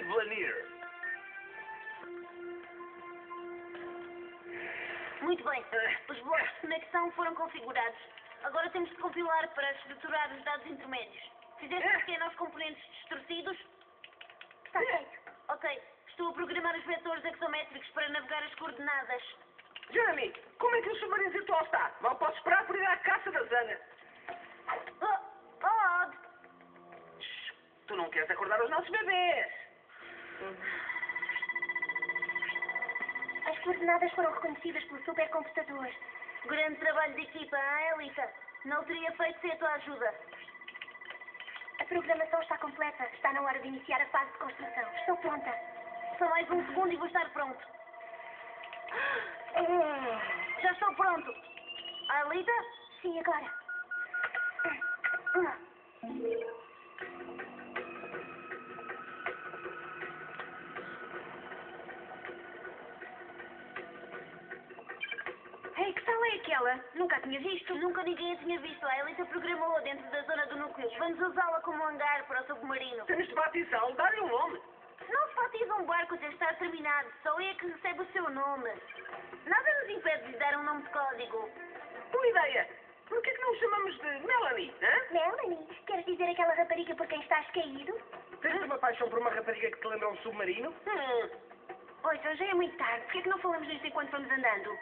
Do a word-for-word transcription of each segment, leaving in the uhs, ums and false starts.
Vlanir. Muito bem. Os blocos de conexão foram configurados. Agora temos de compilar para estruturar os dados intermédios. Fizeste pequenos componentes distorcidos? Está feito. Ok. Estou a programar os vetores exométricos para navegar as coordenadas. Jeremy, como é que o submarino virtual está? Mal posso esperar por ir à caça da Zana. Oh, oh, Odd. Shhh, tu não queres acordar os nossos bebês. As coordenadas foram reconhecidas pelo supercomputador. Grande trabalho de equipa, hein, Elita? Não teria feito sem a tua ajuda. A programação está completa. Está na hora de iniciar a fase de construção. Estou pronta. Só mais um segundo e vou estar pronto. Já estou pronto. A Elita? Sim, agora. Ei, que sala é aquela? Nunca a tinha visto. Nunca ninguém a tinha visto. A Elita programou-a dentro da zona do núcleo. Vamos usá-la como hangar para o submarino. Temos de batizá-lo, dar-lhe um nome. Não se batiza um barco até estar terminado. Só é que recebe o seu nome. Nada nos impede de lhe dar um nome de código. Uma ideia. Por que é que não o chamamos de Melanie, hã? Melanie, queres dizer aquela rapariga por quem estás caído? Tens uma paixão por uma rapariga que te lembra um submarino? Hum. Oi, já é muito tarde. Por que é que não falamos disto enquanto vamos andando?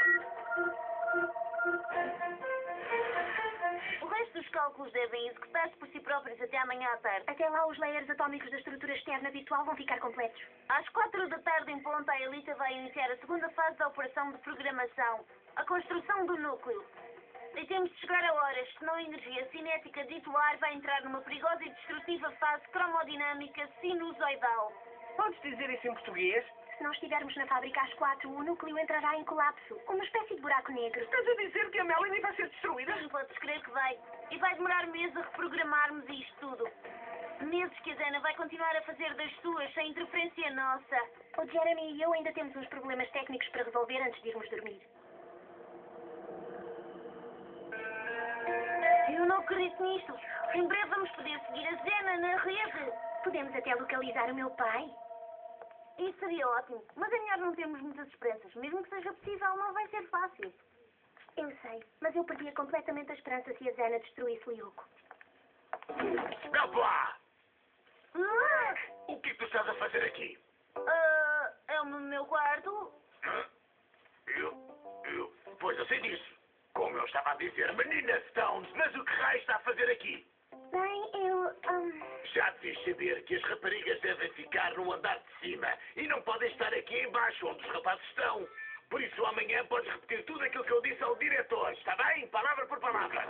O resto dos cálculos devem executar-se por si próprios até amanhã à tarde. Até lá, os layers atómicos da estrutura externa virtual vão ficar completos. Às quatro da tarde em ponto, a Elita vai iniciar a segunda fase da operação de programação, a construção do núcleo. E temos de chegar a horas, senão a energia cinética dito ar vai entrar numa perigosa e destrutiva fase cromodinâmica sinusoidal. Podes dizer isso em português? Se não estivermos na fábrica às quatro, o núcleo entrará em colapso, uma espécie de buraco negro. Estás a dizer que a Melanie vai ser destruída? Não podes crer que vai. E vai demorar meses a reprogramarmos isto tudo. Meses que a Zena vai continuar a fazer das suas, sem interferência nossa. O Jeremy e eu ainda temos uns problemas técnicos para resolver antes de irmos dormir. Eu não acredito nisto. Em breve vamos poder seguir a Zena na rede. Podemos até localizar o meu pai. Isso seria ótimo. Mas é melhor não termos muitas esperanças. Mesmo que seja possível, não vai ser fácil. Eu sei, mas eu perdia completamente a esperança se a Zena destruísse o Yoko. Melpa! Ah, O que é que tu estás a fazer aqui? ah, é o meu quarto. Hã? Eu... eu... Pois eu sei disso. Como eu estava a dizer, menina Stones, mas o que raio está a fazer aqui? Bem, eu... hum, Já devias saber que as raparigas devem ficar no andar de cima e não podem estar aqui embaixo onde os rapazes estão. Por isso amanhã podes repetir tudo aquilo que eu disse ao diretor, está bem? Palavra por palavra.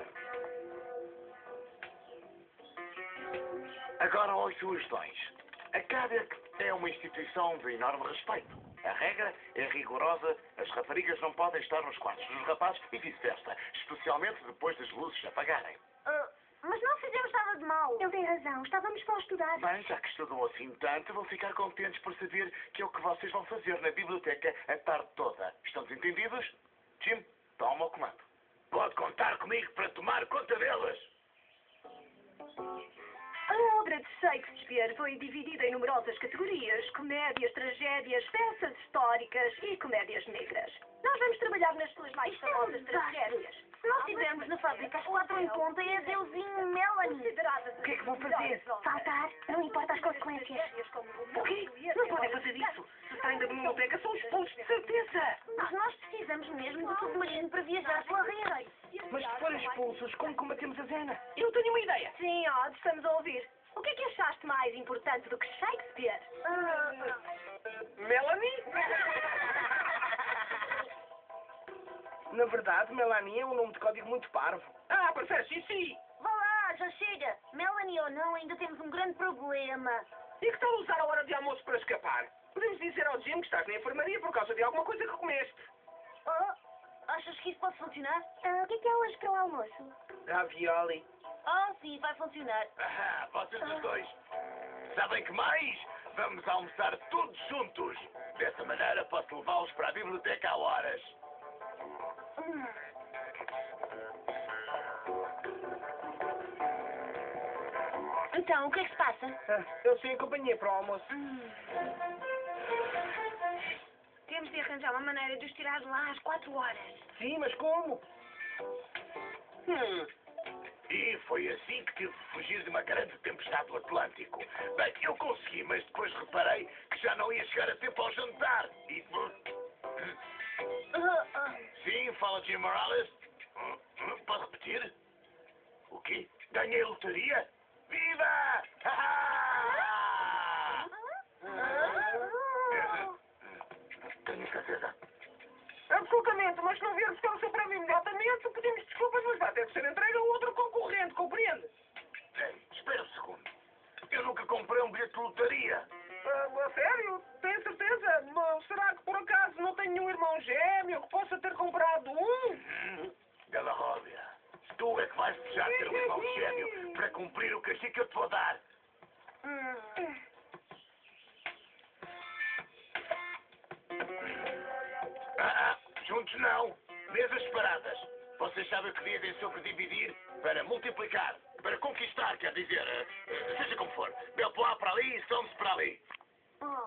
Agora aos sugestões. A CADEC é uma instituição de enorme respeito. A regra é rigorosa, as raparigas não podem estar nos quartos dos rapazes e vice-versa, especialmente depois das luzes se apagarem. Ah, mas não fizemos nada de mal. ele tem razão, estávamos só a estudar. Bem, já que estudam assim tanto, vão ficar contentes por saber que é o que vocês vão fazer na biblioteca a tarde toda. Estão entendidos? Jim, toma o comando. Pode contar comigo para tomar conta delas. A obra de Shakespeare foi dividida em numerosas categorias: comédias, tragédias, peças históricas e comédias negras. Nós vamos trabalhar nas suas mais Isto é um famosas desastre. tragédias. Se nós estivermos na fábrica às quatro em ponta, é deusinho Melanie. Consideradas O que é que vão fazer? Faltar, não importa as consequências. O quê? Não podem fazer isso. Se saem da biblioteca, são expulsos de certeza. Mas nós precisamos mesmo do submarino para viajar pela rede. Mas se forem expulsos, como combatemos a Zena? Eu tenho uma ideia. Sim, Odd, estamos a ouvir. O que é que achaste mais importante do que Shakespeare? Ah, Melanie? Na verdade, Melanie é um nome de código muito parvo. Ah, parece sim, sim. vá lá, já chega. Melanie ou não, ainda temos um grande problema. E que tal usar a hora de almoço para escapar? Podemos dizer ao Jim que estás na enfermaria por causa de alguma coisa que comeste. Oh, achas que isso pode funcionar? Ah, o que é que há hoje para o almoço? Ravioli. Oh, sim, vai funcionar. Ah, vocês os dois. Sabem que mais? Vamos almoçar todos juntos. Dessa maneira posso levá-los para a biblioteca a horas. Hum. Então, o que é que se passa? Ah, eu sei a companhia para o almoço. Hum. Temos de arranjar uma maneira de os tirar de lá às quatro horas. Sim, mas como? Hum. E foi assim que tive de fugir de uma grande tempestade do Atlântico. Bem, eu consegui, mas depois reparei que já não ia chegar a tempo ao jantar. E... Ah, ah. Sim, fala Jim Morales. Pode repetir? O quê? Ganhei a lotaria? Viva! Ah. Tenho certeza. Absolutamente, mas se não vier buscar o seu prémio imediatamente, pedimos desculpas, mas vai ter que ser entregue a outro concorrente, compreende? Ei, espera um segundo. Eu nunca comprei um bilhete de lotaria. Ah, a sério? Tem certeza? Mas será que por acaso não tem nenhum irmão gêmeo que possa ter comprado um? Hum, Della Róbia, tu é que vais precisar ter um irmão gêmeo para cumprir o castigo que eu te vou dar. Hum. Ah, ah, juntos não. Mesas separadas. Vocês sabem o que dizem sobre dividir? Para multiplicar. Para conquistar, quer dizer, eh, eh, seja como for. Belpoá para ali e Soms para ali. Oh.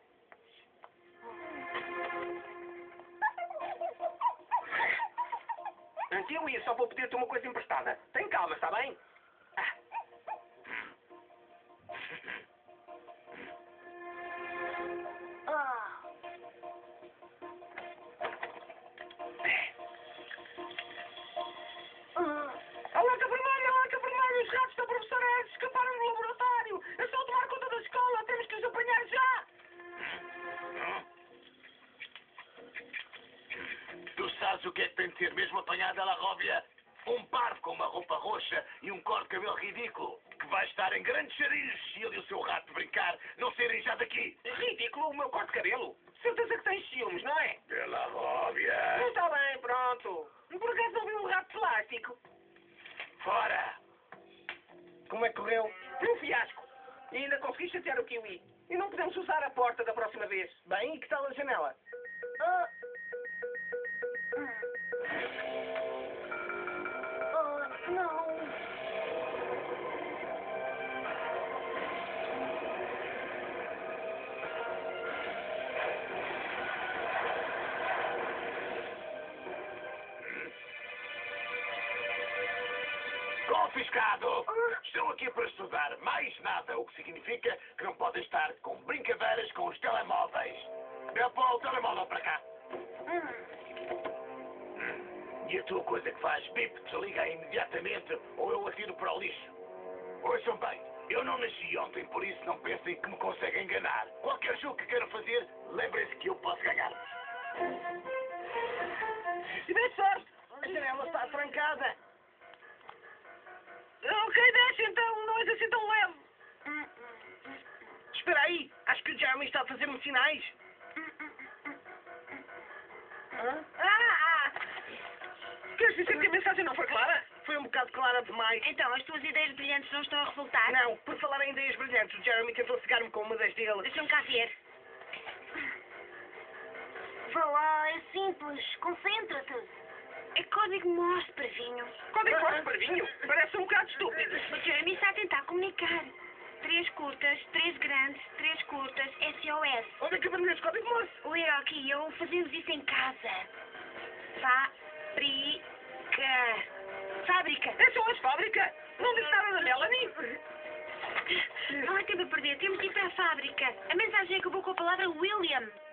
Antigo, eu só vou pedir-te uma coisa emprestada. Tem calma, está bem? Ah. Ah. Ah. Alerta vermelha, alerta vermelha! Os ratos da professora Ed escaparam do laboratório! Eu estou a tomar conta da escola! Temos que os apanhar já! Tu sabes o que é que tem de ser mesmo apanhado, Della Róbia? Um parvo com uma roupa roxa e um corte de cabelo ridículo, que vai estar em grandes charilhos se ele e o seu rato de brincar não saírem já daqui. Ridículo o meu corte de cabelo! Certeza que tens ciúmes, não é? Della Róbia. Está bem, pronto. Por acaso não vi um rato de plástico? Fora! Como é que correu? Um fiasco. E ainda consegui chatear o Kiwi. E não podemos usar a porta da próxima vez. Bem, e que tal a janela? Ah. Oh, não. Confiscado! Estou aqui para estudar mais nada, o que significa que não podem estar com brincadeiras com os telemóveis. Meu pó, o telemóvel para cá. Hum. E a tua coisa que faz bip, desliga imediatamente ou eu atiro para o lixo. Ouçam bem, eu não nasci ontem, por isso não pensem que me conseguem enganar. Qualquer jogo que queiram fazer, lembrem-se que eu posso ganhar. E bem sorte! A janela está trancada. Ok, deixa então, não és assim tão leve. Espera aí, acho que o Jeremy está a fazer-me sinais. Hã? Ah! Queres dizer que a mensagem não foi clara? Foi um bocado clara demais. Então, as tuas ideias brilhantes não estão a resultar? Não, por falar em ideias brilhantes, o Jeremy tentou cegar-me com uma das dele. Deixa-me cá ver. Vá lá, é simples. Concentra-te. É código Morse, parvinho. Código Morse, parvinho? Parece um bocado estúpido. O Jeremy está a tentar comunicar. Três curtas, três grandes, três curtas, S O S. Onde é que aprendeste código Morse? O Hiroki e eu fazemos isso em casa. Fábrica. Fábrica. É só as fábrica? Não disse nada da Melanie? Não há tempo a perder. Temos de ir para a fábrica. A mensagem acabou com a palavra William.